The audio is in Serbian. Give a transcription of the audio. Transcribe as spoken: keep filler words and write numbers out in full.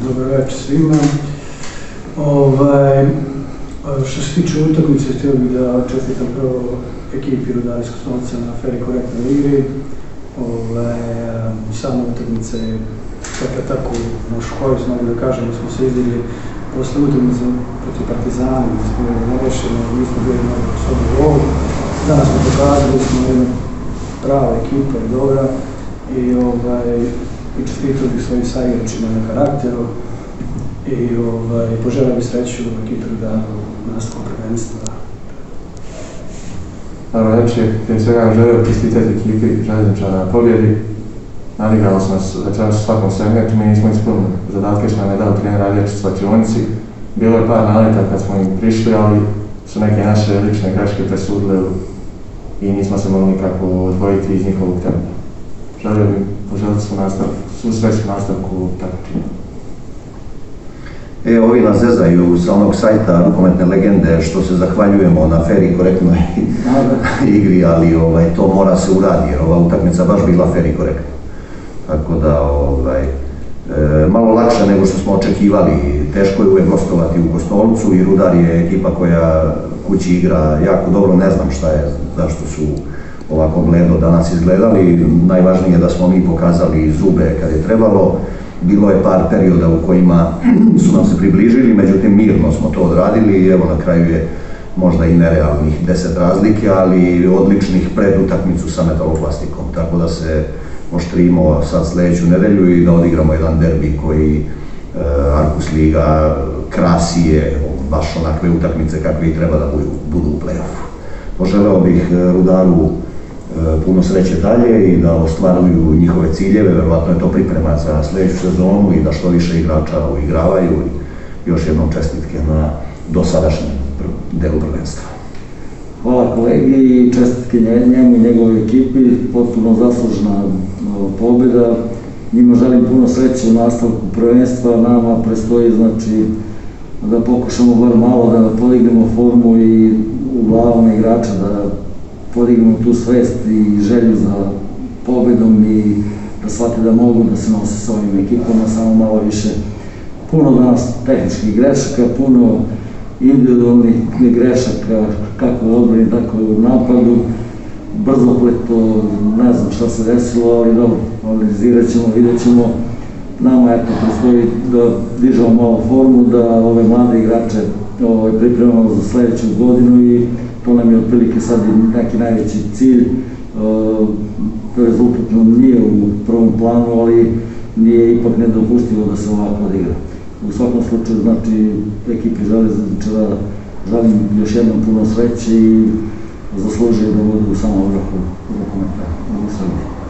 Dobar večer svima. Što se tiče utakmice, htio bih da čestitam prvo ekipi Rudara iz Kosnovca na fer i korektnoj igri. Sama utakmica je tako u našu korist, mogu da kažem da smo se izdigli posle utakmice protiv Partizana, gde smo bili nerešeni, nismo bili mnogo u sobu golu. Danas smo pokazali da smo jedna prava ekipa i dobra i čestitao bih svojim saigračima na karakteru i poželeo bih sreću ekipi Rudara u nastavku prvenstva. Dobro večer, prije svega želeo čestitati ekipi Željezničara na pobjedi. Nadigrali smo nas večeras u svakom segmentu, mi nismo ispunili zadatke što nam je dao trener Radjević u slačionici. Bilo je par naleta kad smo im prišli, ali su neke naše lične greške presudile i nismo se mogli nikako odvojiti iz njihovog tempa. Želio bih poželiti svu sreću nastavku takmičenja. E, ovi nas zezaju sa onog sajta Rukometne legende što se zahvaljujemo na fer i korektnoj igri, ali to mora se uradi jer ova utakmica baš bila fer i korektna. Tako da, malo lakše nego što smo očekivali. Teško je uvek gostovati u Kostovcu i Rudar je ekipa koja kući igra jako dobro, ne znam šta je, zašto su ovako bledo danas izgledali. Najvažnije je da smo mi pokazali zube kad je trebalo. Bilo je par perioda u kojima su nam se približili, međutim mirno smo to odradili i evo na kraju je možda i nerealnih deset razlike, ali odličnih pred utakmicu sa Metaloplastikom. Tako da se oštrimo sad sledeću nedelju i da odigramo jedan derbi koji Arkus Liga krasi je baš onakve utakmice kakve i treba da budu u play-offu. Poželeo bih Rudaru puno sreće dalje i da ostvaruju njihove ciljeve, verovatno je to priprema za sledeću sezonu i da što više igrača uigravaju i još jednom čestitke na dosadašnjem delu prvenstva. Hvala kolegi i čestitke njemu i njegovoj ekipi, potpuno zaslužna pobjeda. Njima želim puno sreće u nastavku prvenstva, nama prestoji znači da pokušamo bar malo da podignemo formu i u glavama igrača, da podignemo tu svest i želju za pobedom i da shvate da mogu da se nose s ovim ekipama, samo malo više. Puno danas tehničkih grešaka, puno individualnih grešaka, kako u odbrani, tako i u napadu. Brzopleto, ne znam šta se desilo, ali dobro, analizirat ćemo, vidjet ćemo. Nama eto prestoji da dižemo malo formu, da ove mlade igrače pripremamo za sledeću godinu i to nam je otprilike sad neki najveći cilj. Rezultat nam nije u prvom planu, ali nije ipak nedopustivo da se ovako odigra. U svakom slučaju, znači, ekipi Železničara želim još jednom puno sreće i zaslužuju da budu u samom vrhu rukometa u Srbiji.